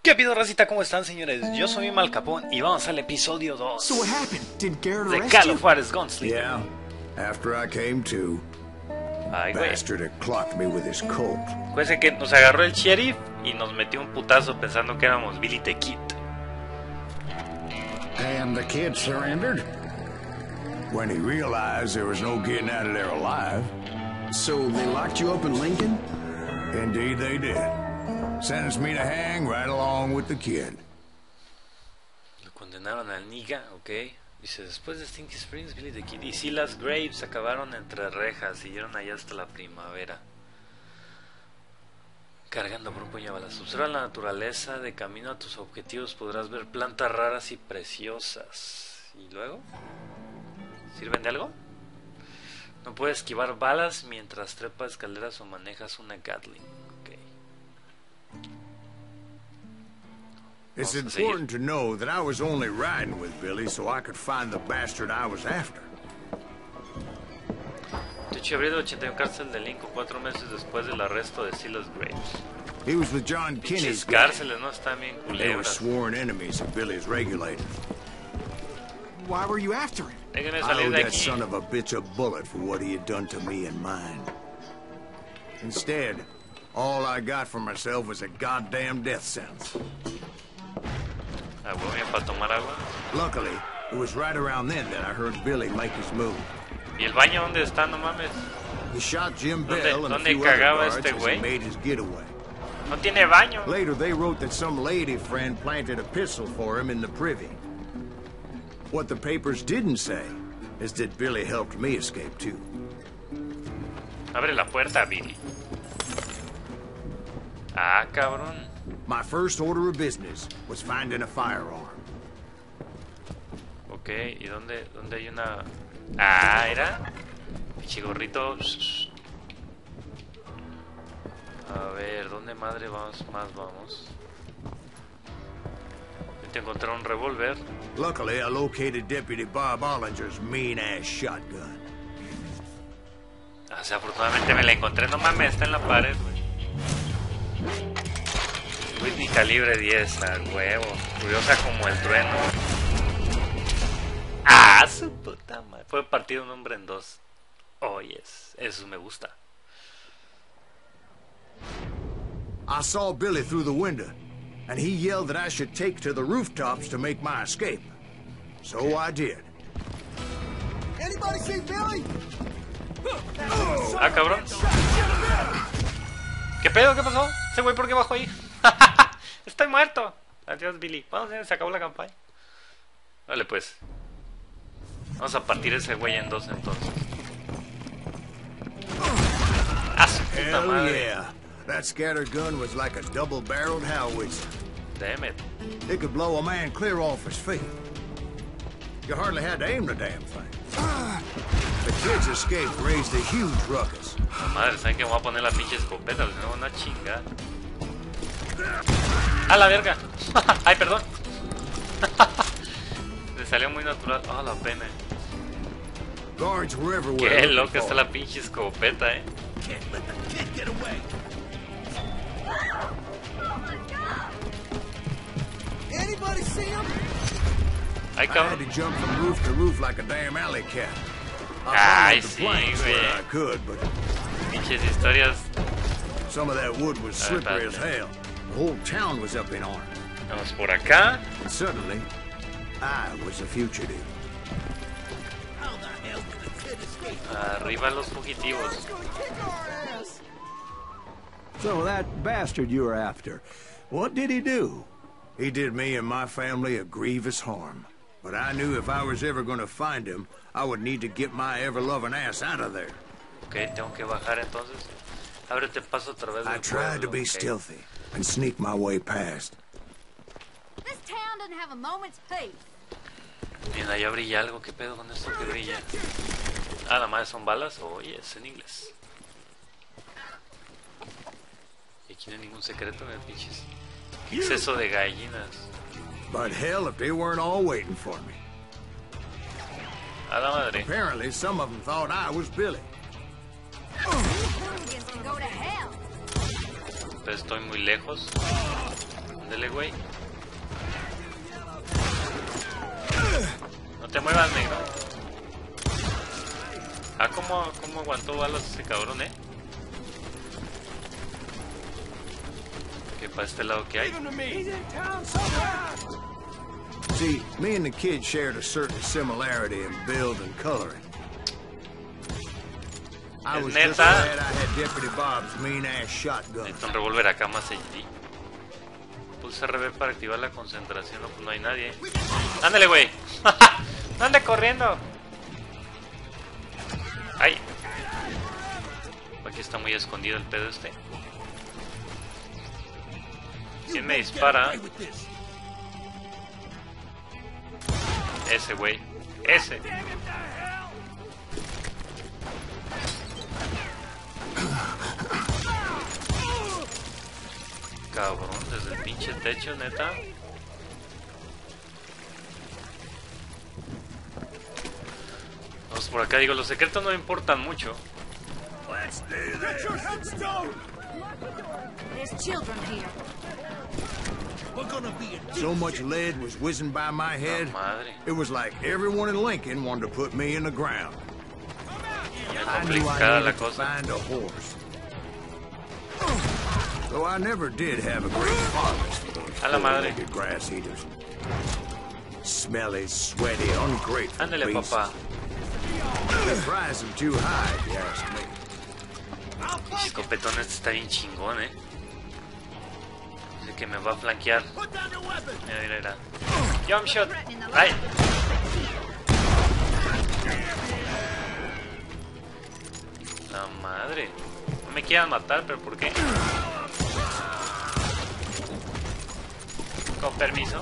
¿Qué pido, racita? ¿Cómo están, señores? Yo soy Mal Capón y vamos al episodio 2 de Call of Juarez Gunslinger. Yeah, after I came to, Ay, güey. bastard had clocked me with his Colt. Acuérdense que nos agarró el sheriff y nos metió un putazo pensando que éramos Billy the Kid. And the kid surrendered? When he realized there was no getting out of there alive. So they locked you up in Lincoln? Indeed they did. Sentenced me to hang right along with the kid. Lo condenaron al Niga, ok. Dice, después de Stinky Springs, Billy the Kid y Silas Graves acabaron entre rejas, siguieron allá hasta la primavera. Cargando por un puño de balas. Observa la naturaleza, de camino a tus objetivos podrás ver plantas raras y preciosas. ¿Y luego? ¿Sirven de algo? No puedes esquivar balas mientras trepas escaleras o manejas una Gatling. Okay. It's important to know that I was only riding with Billy so I could find the bastard I was after. 8 de abril de 81, cárcel de Lincoln, 4 meses después del arresto de Silas Graves. He was with John Kinney's Pinches gang. cárceles, ¿no? Están bien They were culebras. sworn enemies of Billy's regulators. Why were you after him? Déjenme I salir owed de that aquí. son of a bitch a bullet for what he had done to me and mine. Instead, all I got for myself was a goddamn death sentence. Ah, voy bien para tomar agua. Luckily, it was right around then that I heard Billy make his move. ¿Y el baño dónde está? No mames. He shot Jim ¿Dónde- Bell and a dónde few other cagaba guards este as güey? he made his getaway. No tiene baño. Later, they wrote that some lady friend planted a pistol for him in the privy. What the papers didn't say is that Billy helped me escape too. Abre la puerta, Billy. Ah, cabrón. My first order of business was finding a firearm. Ok, ¿y dónde hay una...? Ah, ¿era? Pinche gorrito. A ver, ¿dónde madre vamos? Vamos. Te encontré un revólver. Luckily, I located Deputy Bob Ollinger's mean-ass shotgun. O sea, afortunadamente me la encontré. No mames, está en la pared, güey. Whitney calibre 10, al huevo. Curiosa como el trueno. ¡Ah, su puta madre! Fue partido un hombre en dos. Oh, yes. Eso me gusta. I saw Billy through the window, and he yelled that I should take to the rooftops to make my escape. So I did. Anybody see Billy? Ah, cabrón. ¿Qué pedo? ¿Qué pasó? Ese güey, ¿por qué bajó ahí? Estoy muerto. Adiós, Billy. Vamos, se acabó la campaña. Vale, pues. Vamos a partir ese güey en dos, entonces. ¡Ah, su puta Hell madre! yeah. That scatter gun was like a double-barreled howitzer. Damn it. It could blow a man clear off his feet. You hardly had to aim the damn thing. The kid's escape raised a huge ruckus. La madre, ¿saben que me voy a poner la pinche escopeta? Si no, una chingada. ¡Ah, la verga! ¡Ay, perdón! Le salió muy natural. ¡Ah, la pena! Guards were everywhere. ¡Qué looking loca for está him. la pinche escopeta, eh! Anybody see him? ¡Ay, I had cabrón! to jump from roof to roof like a damn alley cat. Ay, I followed the sí, planks where güey. I could, but Pinches historias. some of that wood was slippery as espérate. hell. The whole town was up in arms. Vamos por acá. And suddenly, I was a fugitive. Arriba los fugitivos. So that bastard you were after, what did he do? He did me and my family a grievous harm. But I knew if I was ever going to find him, I would need to get my ever-loving ass out of there. Ok, tengo que bajar entonces. Ábrete paso a través del I tried to pueblo, be ok. stealthy and sneak my way past. This town doesn't have a moment's peace. Bien, allá brilla algo. ¿Qué pedo con esto que brilla? Ah, la madre son balas. Oye, es en inglés. Y aquí no hay ningún secreto, pinches. Exceso de gallinas. But hell, if they weren't all waiting for me. A la madre. Apparently, some of them thought I was Billy. Hooligans can go to hell. Entonces estoy muy lejos. Ándele, Ándale, güey. No te muevas, negro. Ah, ¿cómo aguantó balas ese cabrón, Que para este lado que hay. See, me and the kid shared a certain similarity in build and coloring. I was just glad I had Deputy Bob's mean-ass shotgun. Necesito un revólver acá más HD. Pulsa RB para activar la concentración. No, pues no hay nadie. ¡Ándale, güey! ¡No ande corriendo! ¡Ay! Aquí está muy escondido el pedo este. ¿Quién me dispara? Ese güey. Ese. Cabrón, desde el pinche techo, neta. Vamos por acá, digo, los secretos no importan mucho. There's children here. So much lead was whizzing by my head, it was like everyone in Lincoln wanted to put me in the ground. I knew I needed to find a horse. Though I never did have a great harvest for those four-legged grass eaters. Smelly, sweaty, ungrateful Ándale, beasts. papá. They price them too high, if you ask me. El escopetón este está bien chingón, Dice que me va a flanquear. Mira. Jump shot. ¡Ay! La madre. No me quieran matar, pero ¿por qué? Con permiso.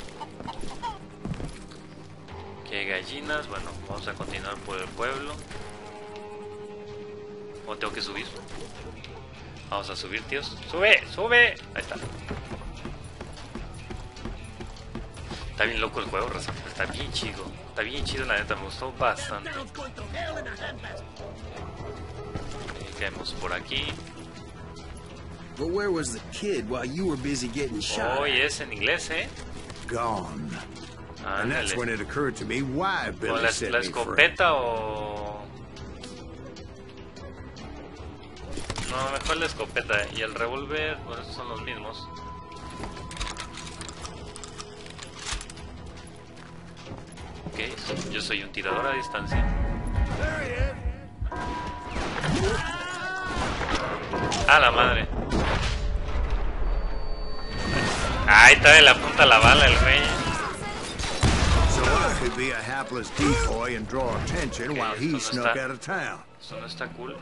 Que hay gallinas. Bueno, vamos a continuar por el pueblo. ¿O tengo que subir? Vamos a subir, tíos. ¡Sube! ¡Sube! Ahí está. Está bien loco el juego, raza. Está bien chido. Está bien chido, la neta. Me gustó bastante. Caemos por aquí. But where was the kid while you were busy getting shot? Oh, y es en inglés, Gone. And that's when it occurred to me why Billy set la me free. escopeta o... No, mejor la escopeta. Y el revólver, bueno, estos son los mismos. Ok, yo soy un tirador a distancia. ¡A la madre! ¡Ay, trae la punta la bala el güey! So I could be a hapless decoy and draw attention while he snuck out of town. Eso no está cool.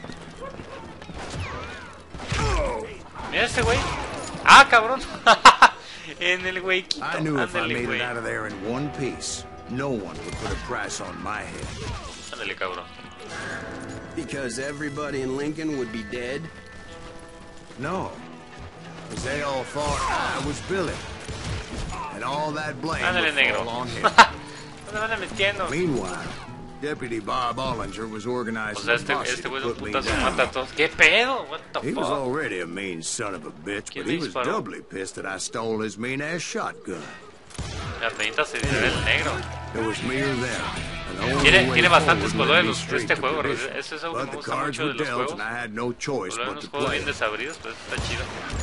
Mira este güey. ¡Ah, cabrón! En el huequito. I knew if I Ándale, made güey. it out of there in one piece, no one would put a price on my head. Ándale, cabrón. Because everybody in Lincoln would be dead? No, because they all thought I was Billy, and all that blame Ándale, would negro. fall on him. ¿Dónde van metiendo? Meanwhile, Deputy Bob Ollinger was O organizing sea, a posse este to güey de un put me putazo down. mata a todos. ¿Qué pedo? What the He was fuck? already a mean son of a bitch, ¿Quién but he le was disparó? doubly pissed that I stole his mean-ass shotgun. La tenita se dice el negro. It was me or them. and the only Tiene way bastantes forward led me colores straight este to juego. perdition. Eso es algo que But me the gusta cards mucho de were los dealt, juegos. and I had no choice Por but unos to juegos play. bien desabridos, pues está chido.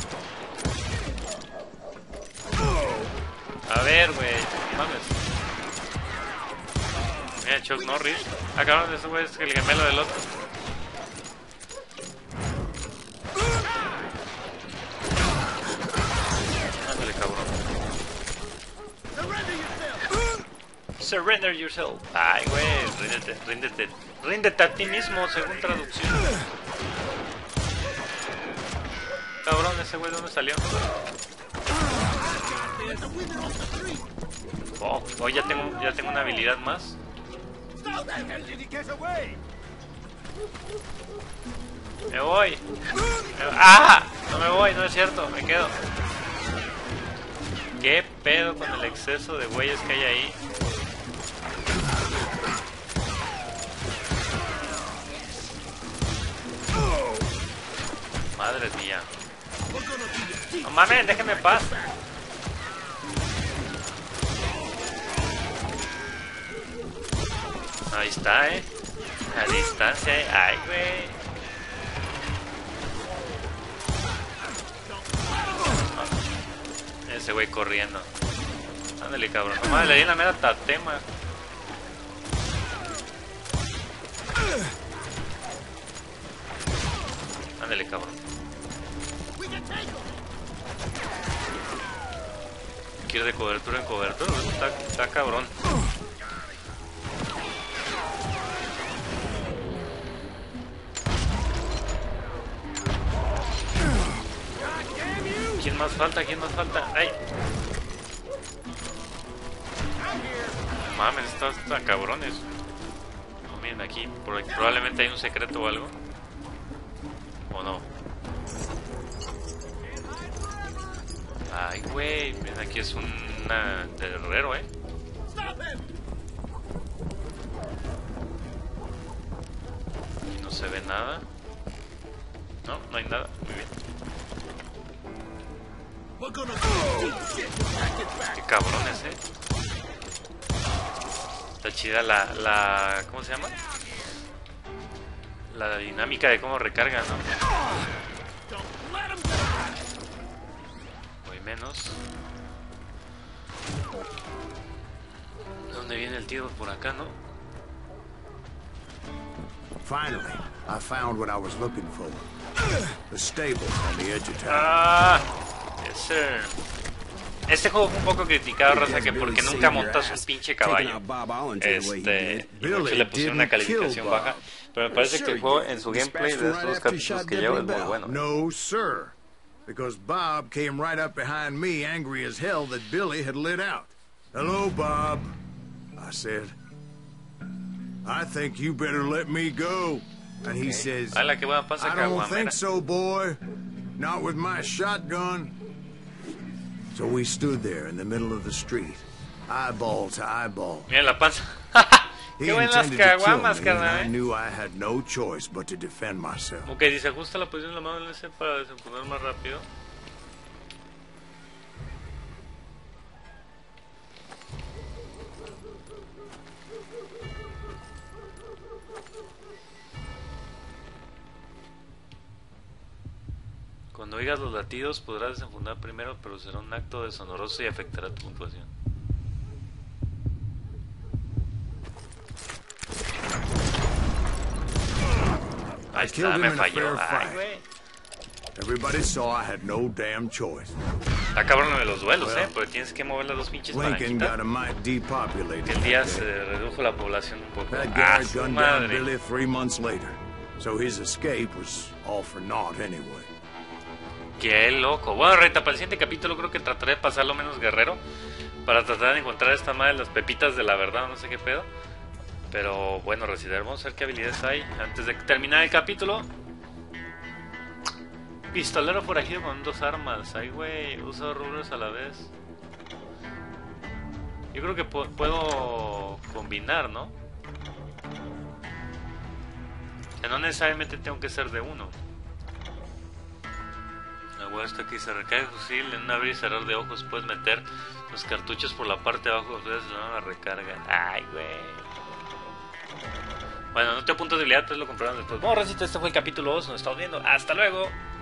A ver, güey. Mames. Mira, Chuck Norris. Ah, cabrón, ese güey es el gemelo del otro. Ándale, cabrón. Surrender yourself. Ay, güey, ríndete a ti mismo, según traducción. Cabrón, ese güey, ¿de dónde salió? Oh, ya tengo una habilidad más. Me voy. ¡Ah! No me voy, no es cierto, me quedo. ¿Qué pedo con el exceso de güeyes que hay ahí? Madre mía. No mames, déjenme en paz. Ahí está, a distancia, ay, güey. Ese güey corriendo. Ándale, cabrón. Nomás le di la mera tatema. Ándale, cabrón. Quiere de cobertura en cobertura. Está cabrón. ¿Quién más falta? ¿Quién más falta? ¡Ay! Mames, están cabrones. No, miren aquí. Probablemente hay un secreto o algo. ¿O no? Ay, güey. Miren, aquí es una terrero, Y no se ve nada. No, no hay nada. Muy bien. Qué cabrones, Está chida la ¿cómo se llama? La dinámica de cómo recarga, ¿no? Muy menos. ¿Dónde viene el tiro? Por acá, ¿no? Finally, I found what I was looking for. The stable on the edge of town. Ah, yes, sir. Este juego fue un poco criticado, raza, que porque nunca montas un pinche caballo. Muchos le pusieron una calificación baja, pero me parece que el juego en su gameplay de estos dos capítulos que lleva es muy bueno. No, sir. Because Bob came right up behind me, angry as hell that Billy had lit out. Hello, Bob, I said. I think you better let me go. And he says, Ay, la que buena pasa, I don't caguamera. think so, boy. Not with my shotgun. So we stood there in the middle of the street, eyeball to eyeball. Mira la panza. He Qué buenas intended to kill caguamas, me, and I carnal, knew I had no choice but to defend myself. Ok, dice, ajusta la posición de la mano en ese para desenfundar más rápido. Cuando oigas los latidos podrás desenfundar primero, pero será un acto deshonroso y afectará tu puntuación. Ahí está, me falló. Ay, güey. Everybody saw I had no damn choice. Está cabrón lo de los duelos, porque tienes que mover las dos pinches Lincoln got palanquitas. a mite depopulated. El día se redujo la población un poco. That Ah, guy su gunned down madre. Billy 3 months later, so his escape was all for naught anyway. Qué loco. Bueno, Reta, para el siguiente capítulo creo que trataré de pasarlo menos guerrero. Para tratar de encontrar esta madre de las pepitas de la verdad, no sé qué pedo. Pero bueno, Resident, vamos a ver qué habilidades hay. Antes de terminar el capítulo. Pistolero forajido con 2 armas. Ay, güey, uso rubros a la vez. Yo creo que puedo combinar, ¿no? O sea, no necesariamente tengo que ser de uno. Esto aquí se recarga el fusil en un abrir y cerrar de ojos. Puedes meter los cartuchos por la parte de abajo. Ustedes no la recargan. Ay, güey. Bueno, no tengo puntos de habilidad, pues lo compraron después. Bueno, Recito, este fue el capítulo 2. Nos estamos viendo. Hasta luego.